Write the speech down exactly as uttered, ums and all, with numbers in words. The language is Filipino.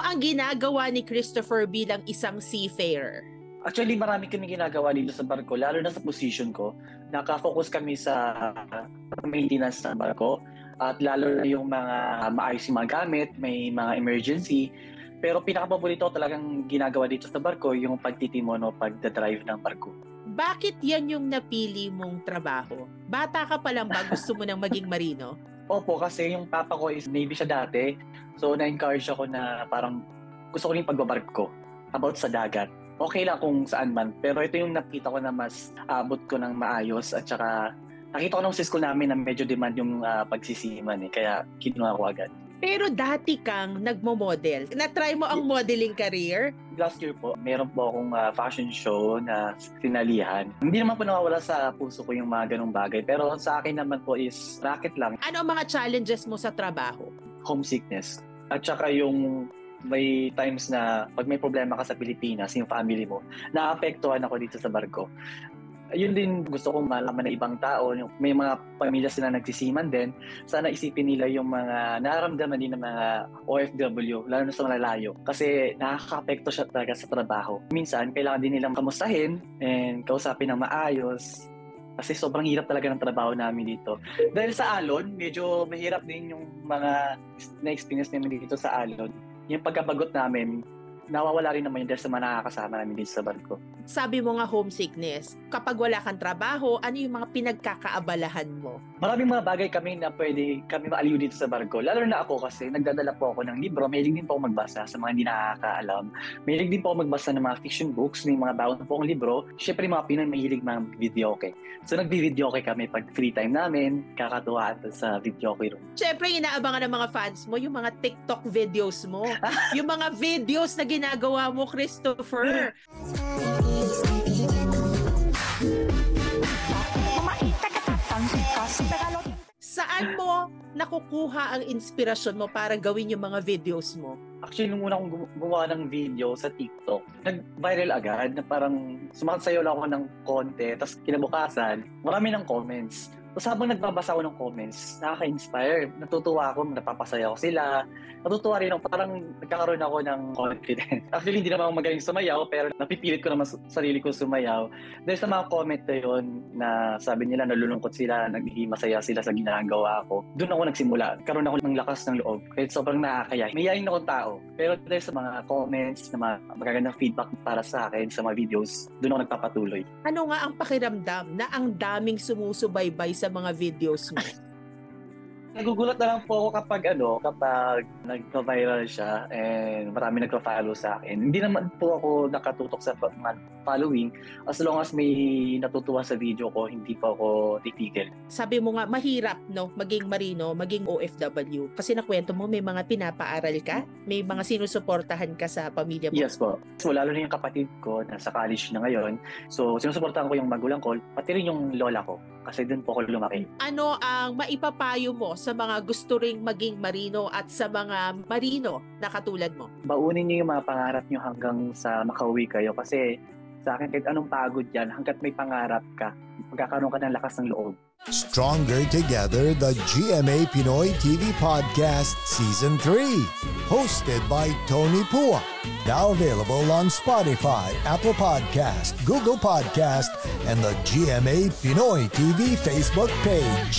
ang ginagawa ni Christopher bilang isang seafarer? Actually, marami kami ginagawa dito sa barko, lalo na sa position ko. Nakafocus kami sa maintenance ng barko at lalo na yung mga maayos yung mga gamit, may mga emergency. Pero pinakapaborito talagang ginagawa dito sa barko yung pagtitimon o pagdadrive ng barko. Bakit yan yung napili mong trabaho? Bata ka pa lang ba gusto mo nang maging marino? Opo, kasi yung papa ko is Navy siya dati. So, na-encourage ako na parang gusto ko rin pagbabarko about sa dagat. Okay lang kung saan man. Pero ito yung nakita ko na mas abot ko ng maayos. At saka nakita ko nung school namin na medyo demand yung uh, pagsisiman eh. Kaya kinuha ko agad. Pero dati kang nagmo-model. Na-try mo ang modeling career? Last year po, meron po akong uh, fashion show na sinalihan. Hindi naman po nawawala sa puso ko yung mga ganong bagay. Pero sa akin naman po is racket lang. Ano ang mga challenges mo sa trabaho? Homesickness. At saka yung may times na pag may problema ka sa Pilipinas, yung family mo, naapektuhan ako dito sa barko. Yun din gusto kong malaman na ibang tao, yung may mga pamilya sila nagsisiman din, sana isipin nila yung mga nararamdaman din ng mga O F W, lalo na sa malalayo. Kasi nakaka-apekto siya talaga sa trabaho. Minsan, kailangan din nilang kamustahin and kausapin ng maayos. Kasi sobrang hirap talaga ng trabaho namin dito. Dahil sa alon, medyo mahirap din yung mga na-experience namin dito sa alon. Yung pagkabagot namin, nawawala rin naman yun dahil sa mga nakakasama namin dito sa barko. Sabi mo nga homesickness. Kapag wala kang trabaho, ano yung mga pinagkakaabalahan mo? Maraming mga bagay kami na pwede kami maaliw dito sa barko. Lalo na ako kasi nagdadala po ako ng libro. Mahilig din po ako magbasa sa mga hindi nakakaalam. Mahilig din po ako magbasa ng mga fiction books, may mga baon po akong libro. Siyempre mga Pinoy mahilig mga videoke. So nagbi-videoke kami pag free time namin, kakatuwaan sa videoke room. Siyempre inaabangan ng mga fans mo yung mga TikTok videos mo. Yung mga videos na ginagawa mo, Christopher. Saan mo nakukuha ang inspirasyon mo para gawin yung mga videos mo? Actually, nung una akong gumawa ng video sa TikTok, nag-viral agad na parang sumasayaw lang ako ng konti, tapos kinabukasan, marami ng comments. Tapos habang nagbabasa ako ng comments, nakaka-inspire. Natutuwa ako, napapasaya ko sila. Natutuwa rin ako, parang nagkakaroon ako ng confidence. Actually, hindi naman ako magaling sumayaw, pero napipilit ko naman sarili ko sumayaw. Dahil sa mga comment na yun, na sabi nila nalulungkot sila, nagiging masaya sila sa ginagawa ko. Doon ako nagsimula. Karoon ako ng lakas ng loob. Kahit sobrang nakakaya. Mayayain akong tao. Pero dahil sa mga comments, na mga magagandang feedback para sa akin sa mga videos, doon ako nagpapatuloy. Ano nga ang pakiramdam na ang daming sumusubaybay sa mga videos mo? Nagugulat na lang po ako kapag ano, kapag nagpa-viral siya and marami nagpa-follow sa akin. Hindi naman po ako nakatutok sa following. As long as may natutuwa sa video ko, hindi po ako titigil. Sabi mo nga, mahirap no, maging marino, maging O F W. Kasi nakwento mo, may mga pinapaaral ka? May mga sinusuportahan ka sa pamilya mo? Yes po. So, lalo na yung kapatid ko, nasa college na ngayon. So, sinusuportahan ko yung magulang ko, pati rin yung lola ko. Kasi doon po ako lumaki. Ano ang maipapayo mo sa mga gusto ring maging marino at sa mga marino na katulad mo? Baunin niyo yung mga pangarap niyo hanggang sa makauwi kayo. Kasi sa akin, kahit anong pagod yan, hanggat may pangarap ka, magkakaroon ka ng lakas ng loob. Stronger Together, the G M A Pinoy T V Podcast Season three. Hosted by Tony Pua. Now available on Spotify, Apple Podcast, Google Podcast, and the G M A Pinoy T V Facebook page.